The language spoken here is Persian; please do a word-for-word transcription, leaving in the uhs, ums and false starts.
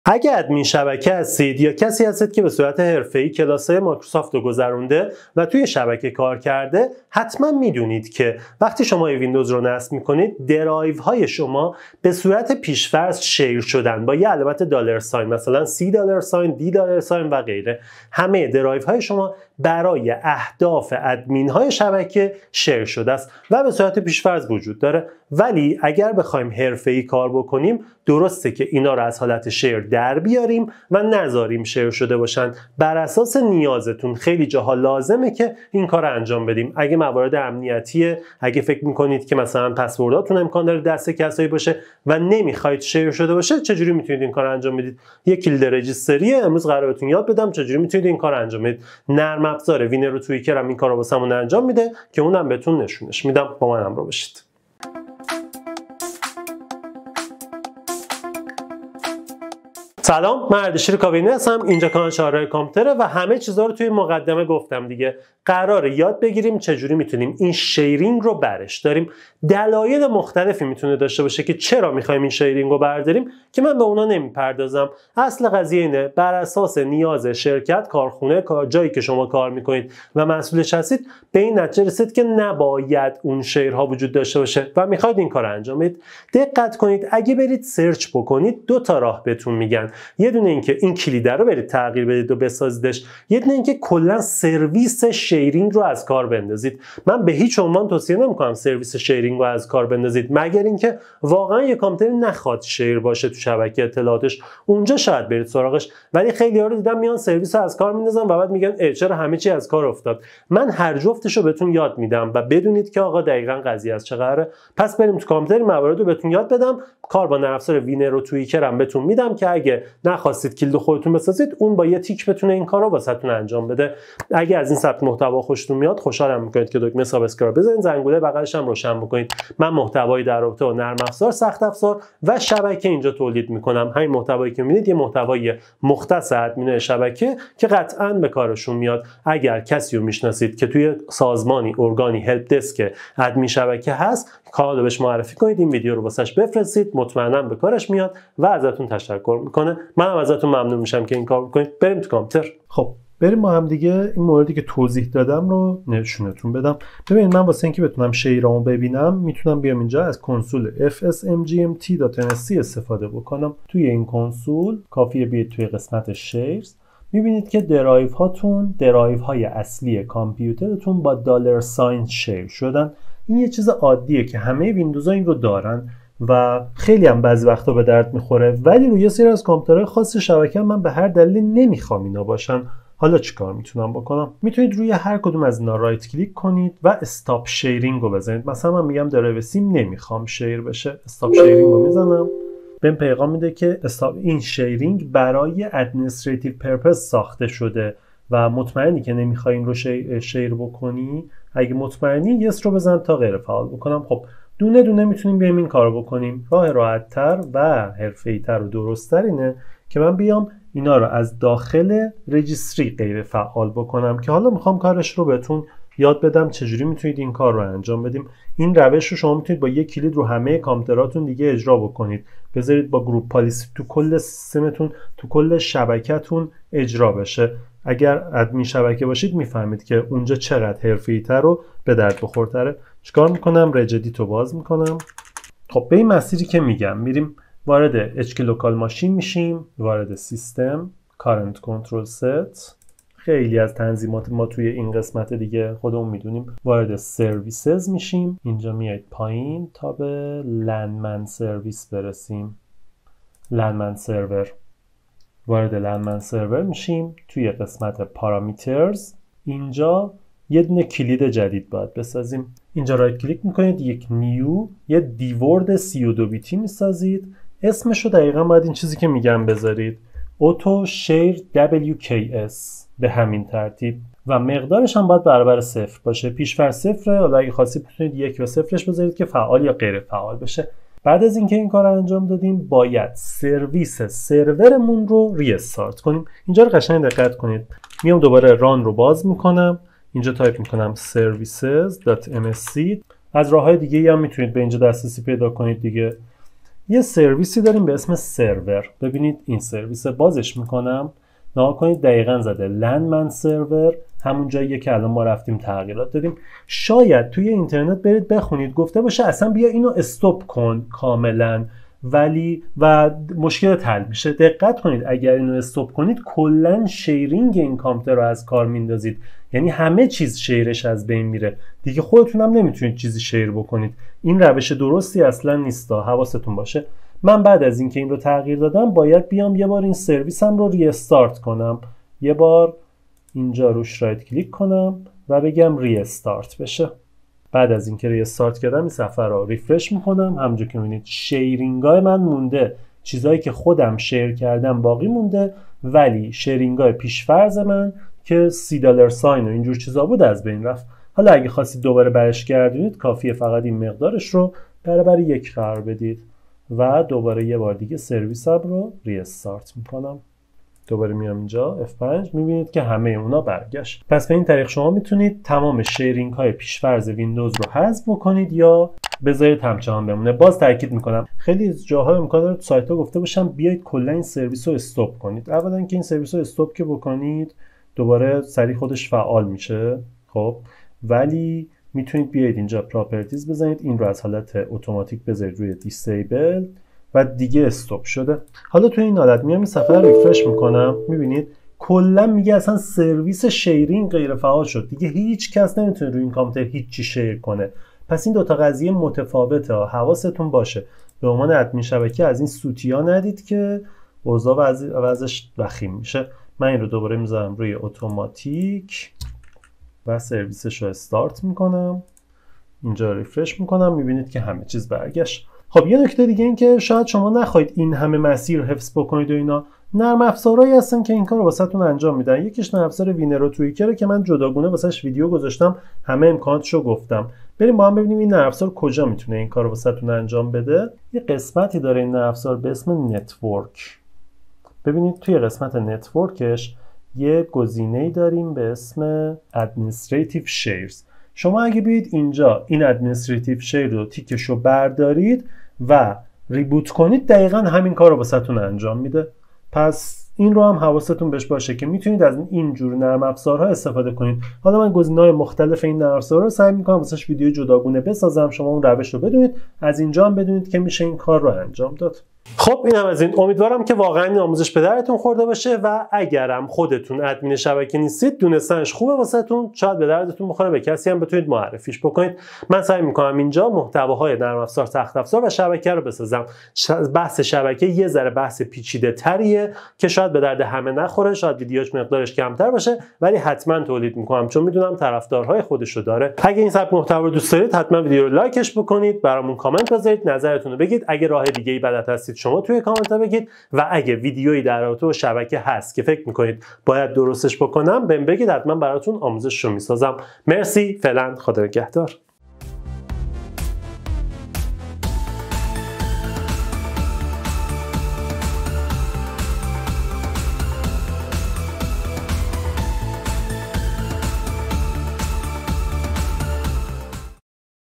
اگه ادمین شبکه هستید یا کسی هستید که به صورت حرفه‌ای کلاس‌های مایکروسافت رو گذرونده و توی شبکه کار کرده، حتما میدونید که وقتی شما ویندوز رو نصب میکنید درایو های شما به صورت پیشفرض شیر شدن با یه علامت دلار ساین، مثلا سی دلار ساین، دی دلار ساین و غیره. همه درایو های شما برای اهداف ادمین های شبکه شیر شده است و به صورت پیشفرض وجود داره. ولی اگر بخوایم حرفه‌ای کار بکنیم، درسته که اینا رو از حالت شیر در بیاریم و نذاریم شیر شده باشن. بر اساس نیازتون خیلی جاها لازمه که این کار رو انجام بدیم. اگه موارد امنیتیه، اگه فکر میکنید که مثلا پسورداتون امکان داره دست کسایی باشه و نمیخواید شیر شده باشه، چجوری میتونید این کار رو انجام بدید؟ یک کلید رجیستری امروز قراره بهتون یاد بدم چجوری میتونید این کار رو انجام بدید. نرم افزار وینر و توییکر هم این کارو واسمون انجام میده که اونم بهتون نشونش میدم. با من همراه باشید. سلام، من اردشیر کاوینی هستم. اینجا کانال چهارراه کامپیوتره و همه چیزا رو توی مقدمه گفتم دیگه. قراره یاد بگیریم چجوری میتونیم این شیرینگ رو برش داریم. دلایل مختلفی میتونه داشته باشه که چرا میخوایم این شیرینگ رو برداریم که من به اونا نمیپردازم. اصل قضیه اینه، بر اساس نیاز شرکت، کارخونه، جایی که شما کار میکنید و مسئولش هستید، به این نتیجه رسید که نباید اون شیرها وجود داشته باشه و میخواید این کار انجام بدید. دقت کنید، اگه برید سرچ بکنید دو تا راه بهتون میگن. یه دونه اینکه این کلیده رو برید تغییر بدید و بسازیدش، یه دونه اینکه کلا سرویس شیرینگ رو از کار بندازید. من به هیچ عنوان توصیه نمیکنم سرویس شیرینگ رو از کار بندازید، مگر اینکه واقعا یه کامپیوتر نخواد شیر باشه تو شبکه اطلاعاتش، اونجا شاید برید سراغش. ولی خیلی‌ها رو دیدم میان سرویس رو از کار میندازن و بعد میگن ای چرا همه چی از کار افتاد. من هر جفتش رو بهتون یاد میدم و بدونید که آقا دقیقاً قضیه از چه قراره. پس بریم تو کامپیوتر، موارد رو بهتون یاد بدم. کار با نرم افزار وینر و توییکر هم بهتون میدم که اگه نخواستید کلید خودتون بسازید، اون با یه تیک بتونه این کارو واسهتون انجام بده. اگه از این سبک محتوا خوشتون میاد، خوشحالم میکنید که دکمه سابسکرایب بزنید، زنگوله بغلش هم روشن بکنید. من محتوایی در رابطه با نرم افزار، سخت افزار و شبکه اینجا تولید میکنم. همین محتوایی که میبینید یه محتوای مختص ادمین شبکه که قطعاً به کارشون میاد. اگر کسی رو میشناسید که توی سازمانی، ارگانی، هلپ دسک ادمین شبکه هست، کانال بهش معرفی کنید، این ویدیو رو واسش بفرستید، مطمئناً به کارش میاد و ازتون تشکر میکنه. منم ازتون ممنون میشم که این کار بکنید. بریم تو کامپیوتر. خب بریم با هم دیگه این موردی که توضیح دادم رو نشونتون بدم. ببینید، من واسه اینکه بتونم شیرامو ببینم میتونم بیام اینجا از کنسول اف اس ام جی ام تی دات ان اس سی استفاده بکنم. توی این کنسول کافیه بیاید توی قسمت شیرز، میبینید که درایو هاتون، درایو های اصلی کامپیوترتون با دلار ساین شیر شدن. این یه چیز عادیه که همه ویندوزها این رو دارن و خیلی هم بعضی وقتا به درد میخوره، ولی روی یه سری از کامپیوترهای خاص شبکه من به هر دلیلی نمیخوام اینا باشن. حالا چیکار میتونم بکنم؟ میتونید روی هر کدوم از اینا رایت کلیک کنید و استاپ شیرینگ رو بزنید. مثلا من میگم درایو سیم نمیخوام شیر بشه، استاپ شیرینگ رو میزنم، بهم پیغام میده که استاپ این شیرینگ برای ادمنستریتیو پرپس ساخته شده و مطمئنی که نمیخوای این رو شیر بکنی؟ اگه مطمئنی یس رو بزن تا غیر فعال بکنم. خب دونه دونه میتونیم بیایم این کارو بکنیم. راه راحت تر و حرفه‌ای تر و درست تر اینه که من بیام اینا رو از داخل رجیستری غیر فعال بکنم که حالا میخوام کارش رو بهتون یاد بدم چجوری میتونید این کار رو انجام بدیم. این روش رو شما میتونید با یک کلید رو همه کامپیوتراتون دیگه اجرا بکنید. بذارید با گروپ پالیسی تو کل سیستمتون، تو کل شبکه‌تون اجرا بشه. اگر ادمین شبکه باشید میفهمید که اونجا چقدر حرفه‌ای‌تر و به درد بخورتره. چیکار میکنم؟ رج ادیت رو باز میکنم. خب به این مسیری که میگم میریم وارد اچ کی لوکال ماشین میشیم، وارد سیستم، کارنت کنترل ست، خیلی از تنظیمات ما توی این قسمت دیگه خودمون میدونیم. وارد سرویسز میشیم، اینجا میایید پایین تا به لندمن سرویس برسیم، لندمن سرور. وارد لندمن سرور میشیم، توی قسمت پارامیترز اینجا یه دونه کلید جدید باید بسازیم. اینجا رایت کلیک میکنید، یک نیو، یه دیورد سی و دو بیتی میسازید. اسمشو دقیقا باید این چیزی که میگم بذارید، اوتو شیر دبلیو کی اس، به همین ترتیب، و مقدارش هم باید برابر صفر باشه. پیش‌فرض صفره، حالا اگه خواستید میتونید یک و صفرش بذارید که فعال یا غیر فعال بشه. بعد از اینکه این کار رو انجام دادیم، باید سرویس سرورمون رو ریستارت کنیم. اینجا رو قشنگ دقت کنید. میام دوباره ران رو باز میکنم، اینجا تایپ میکنم services دات ام اس سی. از راههای دیگه هم میتونید به اینجا دسترسی پیدا کنید دیگه. یه سرویسی داریم به اسم سرور. ببینید این سرویس بازش میکنم، نگاه کنید دقیقاً زده لندمن سرور، همون جاییه که الان ما رفتیم تغییرات دادیم. شاید توی اینترنت برید بخونید گفته باشه اصلا بیا اینو استاپ کن کاملا، ولی و مشکل حل میشه. دقت کنید اگر اینو استاپ کنید کلا شیرینگ این کامپیوتر رو از کار میندازید، یعنی همه چیز شیرش از بین میره دیگه، خودتون هم نمیتونید چیزی شیر بکنید. این روش درستی اصلا نیستا، حواستون باشه. من بعد از اینکه این رو تغییر دادم باید بیام یه بار این سرویسم رو ریستارت کنم، یه بار اینجا روش رایت کلیک کنم و بگم ریستارت بشه. بعد از اینکه ریستارت کردم این صفحه رو ریفرش میکنم، همونجوری که میبینید شیرینگای من مونده، چیزایی که خودم شیر کردم باقی مونده، ولی شیرینگای پیشفرض من که سی دلار ساین و اینجور چیزا بود از بین رفت. حالا اگه خواستید دوباره برش گردونید کافیه فقط این مقدارش رو برابر یک قرار بدید و دوباره یه بار دیگه سرویسم رو ریستارت میکنم. دوباره میام اینجا اف پنج، میبینید که همه اونا برگشت. پس به این طریق شما میتونید تمام شیرینگ های پیشفرض ویندوز رو حذف بکنید یا بذارید همچنان بمونه. باز تاکید میکنم خیلی از جاها امکان داره سایت ها گفته باشن بیاید کلا این سرویس رو استاپ کنید. اولا که این سرویس رو استاپ که بکنید دوباره سریع خودش فعال میشه، خب ولی میتونید بیاید اینجا پراپرتیز بزنید، این رو از حالت اتوماتیک بذارید روی دیسیبل و دیگه استاپ شده. حالا تو این حالت میام این صفحه رو ریفرش میکنم، میبینید کلا میگه اصلا سرویس شیرینگ غیر فعال شد دیگه، هیچ کس نمیتونه روی این کامپیوتر هیچ چی شیر کنه. پس این دوتا قضیه متفاوته، حواستون باشه. به عنوان ادمین شبکه از این سوتیا ندید که اوضاع وضعش وخیم میشه. من این رو دوباره میذارم روی اتوماتیک و سرویسش رو استارت میکنم، اینجا ریفرش میکنم، میبینید که همه چیز برگشت. خب یه نکته دیگه این که شاید شما نخواید این همه مسیر حفظ بکنید و اینا، نرم افزارهایی هستن که این کارو واسهتون انجام میدن. یکیش نرم افزار وینر و توییکره که من جداگونه واسش ویدیو گذاشتم، همه امکاناتشو گفتم. بریم با هم ببینیم این نرم افزار کجا میتونه این کارو واسهتون انجام بده. یه قسمتی داره این نرم افزار به اسم نتورک. ببینید توی قسمت نتورکش یه گزینه‌ای داریم به اسم Administrative Shares. شما اگه بیاید اینجا این Administrative Share رو تیکش رو بردارید و ریبوت کنید دقیقاً همین کار رو واسهتون انجام میده. پس این رو هم حواستون بهش باشه که میتونید از این جور نرم افزارها استفاده کنید. حالا من گزینه‌های مختلف این نرم افزارها رو سعی می‌کنم واسش ویدیو جداگونه بسازم، شما اون روش رو بدونید، از اینجا هم بدونید که میشه این کار رو انجام داد. خب اینم از این. امیدوارم که واقعا این آموزش به درتون خورده باشه و اگرم خودتون ادمین شبکه نیستید دونستنش خوبه واسهتون، شاید به دردتون بخوره، به کسی هم بتونید معرفیش بکنید. من سعی میکنم اینجا محتواهای نرم افزار، سخت افزار و شبکه رو بسازم. بحث شبکه یه ذره بحث پیچیده تریه که شاید به درد همه نخوره، شاید ویدیوش مقدارش کمتر باشه، ولی حتما تولید میکنم چون میدونم طرفدارهای خودش رو داره. اگه این سبک محتوا رو دوست دارید حتما ویدیو رو لایکش بکنید، برامون کامنت بذارید، نظرتون رو بگید. اگه راه دیگه‌ای بلد هستید شما توی کامنت ها بگید و اگه ویدیویی در رابطه با شبکه هست که فکر میکنید باید درستش بکنم بهم بگید، حتما براتون آموزش رو میسازم. مرسی، فعلا خدا نگهدار.